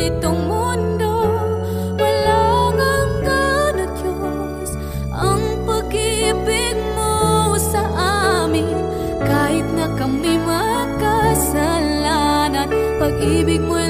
nitong mundo. Walang hanggan at Diyos ang pag-ibig mo sa amin. Kahit na kami makasalanan, pag-ibig mo